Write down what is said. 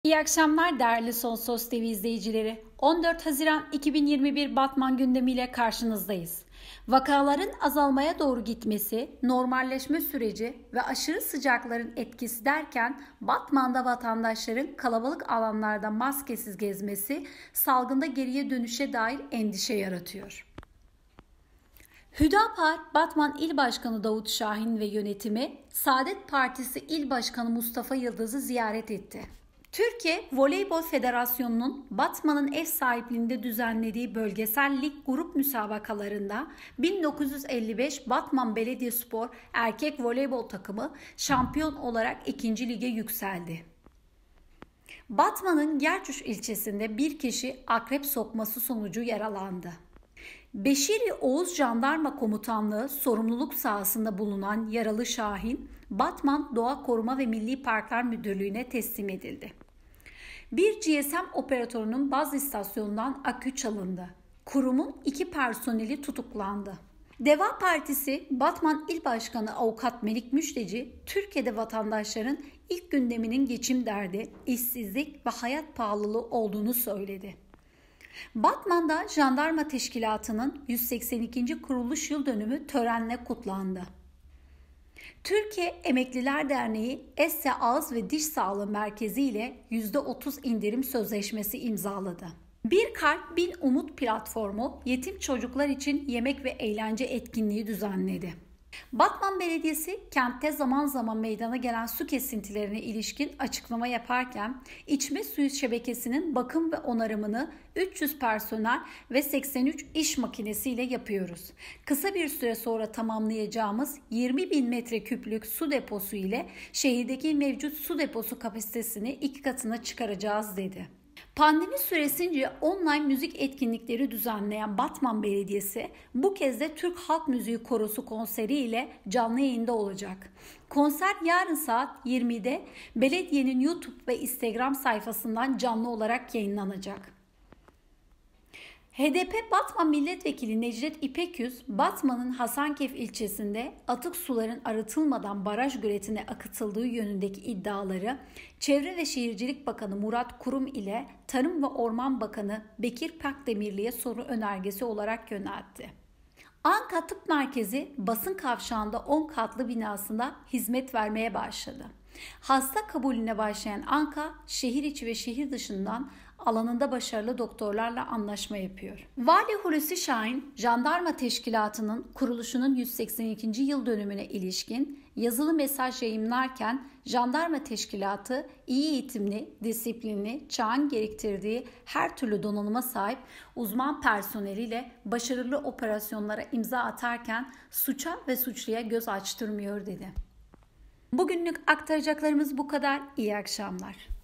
İyi akşamlar değerli Son Söz TV izleyicileri. 14 Haziran 2021 Batman gündemiyle karşınızdayız. Vakaların azalmaya doğru gitmesi, normalleşme süreci ve aşırı sıcakların etkisi derken Batman'da vatandaşların kalabalık alanlarda maskesiz gezmesi salgında geriye dönüşe dair endişe yaratıyor. Hüdapar, Batman İl Başkanı Davut Şahin ve yönetimi Saadet Partisi İl Başkanı Mustafa Yıldız'ı ziyaret etti. Türkiye Voleybol Federasyonu'nun Batman'ın ev sahipliğinde düzenlediği bölgesel lig grup müsabakalarında 1955 Batman Belediyespor erkek voleybol takımı şampiyon olarak 2. lige yükseldi. Batman'ın Gerçuş ilçesinde bir kişi akrep sokması sonucu yaralandı. Beşiri Oğuz Jandarma Komutanlığı sorumluluk sahasında bulunan yaralı Şahin, Batman Doğa Koruma ve Milli Parklar Müdürlüğü'ne teslim edildi. Bir GSM operatörünün baz istasyonundan akü çalındı. Kurumun 2 personeli tutuklandı. Deva Partisi Batman İl Başkanı Avukat Melik Müşteci, Türkiye'de vatandaşların ilk gündeminin geçim derdi, işsizlik ve hayat pahalılığı olduğunu söyledi. Batman'da Jandarma Teşkilatı'nın 182. kuruluş yıl dönümü törenle kutlandı. Türkiye Emekliler Derneği Esse Ağız ve Diş Sağlığı Merkezi ile %30 indirim sözleşmesi imzaladı. Bir Kalp Bin Umut platformu yetim çocuklar için yemek ve eğlence etkinliği düzenledi. Batman Belediyesi kentte zaman zaman meydana gelen su kesintilerine ilişkin açıklama yaparken içme suyu şebekesinin bakım ve onarımını 300 personel ve 83 iş makinesiyle yapıyoruz. Kısa bir süre sonra tamamlayacağımız 20.000 metreküplük su deposu ile şehirdeki mevcut su deposu kapasitesini 2 katına çıkaracağız dedi. Pandemi süresince online müzik etkinlikleri düzenleyen Batman Belediyesi bu kez de Türk Halk Müziği Korosu konseri ile canlı yayında olacak. Konser yarın saat 20'de belediyenin YouTube ve Instagram sayfasından canlı olarak yayınlanacak. HDP Batman Milletvekili Necdet İpekyüz, Batman'ın Hasankeyf ilçesinde atık suların arıtılmadan baraj göletine akıtıldığı yönündeki iddiaları Çevre ve Şehircilik Bakanı Murat Kurum ile Tarım ve Orman Bakanı Bekir Pakdemirli'ye soru önergesi olarak yöneltti. Anka Tıp Merkezi basın kavşağında 10 katlı binasında hizmet vermeye başladı. Hasta kabulüne başlayan Anka, şehir içi ve şehir dışından alanında başarılı doktorlarla anlaşma yapıyor. Vali Hulusi Şahin, Jandarma Teşkilatı'nın kuruluşunun 182. yıl dönümüne ilişkin yazılı mesaj yayımlarken Jandarma Teşkilatı iyi eğitimli, disiplinli, çağın gerektirdiği her türlü donanıma sahip uzman personeliyle başarılı operasyonlara imza atarken suça ve suçluya göz açtırmıyor dedi. Bugünlük aktaracaklarımız bu kadar. İyi akşamlar.